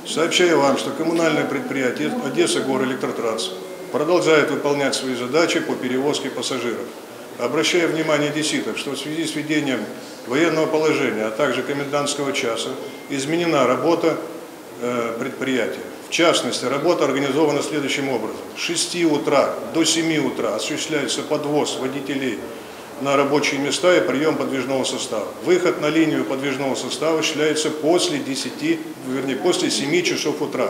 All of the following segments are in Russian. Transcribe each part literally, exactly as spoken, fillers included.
Сообщаю вам, что коммунальное предприятие «Одесса-Горэлектротранс» продолжает выполнять свои задачи по перевозке пассажиров. Обращаю внимание одесситов, что в связи с введением военного положения, а также комендантского часа, изменена работа э, предприятия. В частности, работа организована следующим образом. С шести утра до семи утра осуществляется подвоз водителей на рабочие места и прием подвижного состава. Выход на линию подвижного состава осуществляется после десяти, вернее, после семи часов утра.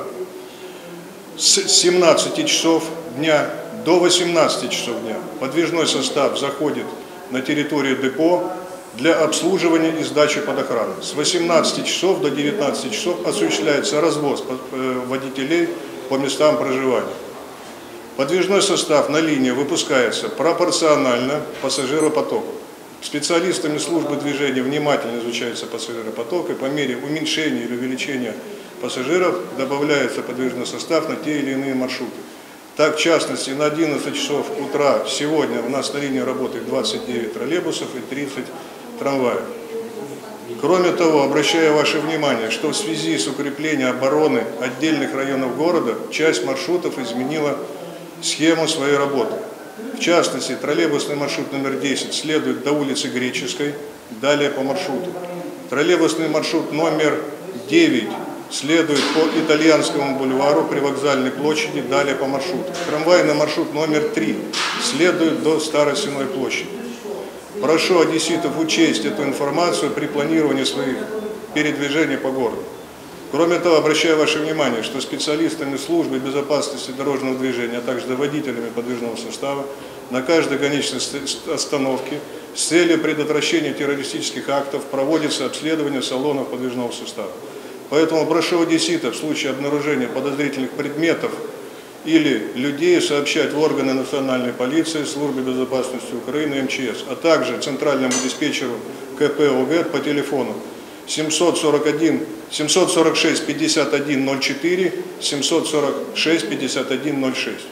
С семнадцати часов дня до восемнадцати часов дня подвижной состав заходит на территорию депо для обслуживания и сдачи под охрану. С восемнадцати часов до девятнадцати часов осуществляется развоз водителей по местам проживания. Подвижной состав на линии выпускается пропорционально пассажиропотоку. Специалистами службы движения внимательно изучается пассажиропоток, и по мере уменьшения или увеличения пассажиров добавляется подвижной состав на те или иные маршруты. Так, в частности, на одиннадцать часов утра сегодня у нас на линии работает двадцать девять троллейбусов и тридцать трамваев. Кроме того, обращаю ваше внимание, что в связи с укреплением обороны отдельных районов города часть маршрутов изменила схему своей работы. В частности, троллейбусный маршрут номер десять следует до улицы Греческой, далее по маршруту. Троллейбусный маршрут номер девять следует по Итальянскому бульвару при Вокзальной площади, далее по маршруту. Трамвайный маршрут номер три следует до Старой Сенной площади. Прошу одесситов учесть эту информацию при планировании своих передвижений по городу. Кроме того, обращаю ваше внимание, что специалистами службы безопасности дорожного движения, а также водителями подвижного состава на каждой конечной остановке с целью предотвращения террористических актов проводится обследование салонов подвижного состава. Поэтому прошу одесситов в случае обнаружения подозрительных предметов или людей сообщать в органы национальной полиции, службы безопасности Украины, эм че эс, а также центральному диспетчеру ка пэ о гэ по телефону семьсот сорок один, семьсот сорок шесть пятьдесят один ноль четыре, семьсот сорок шесть пятьдесят один ноль шесть.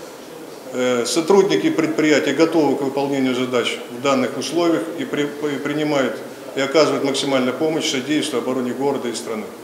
Сотрудники предприятия готовы к выполнению задач в данных условиях и, при, и принимают и оказывают максимальную помощь, содействуя обороне города и страны.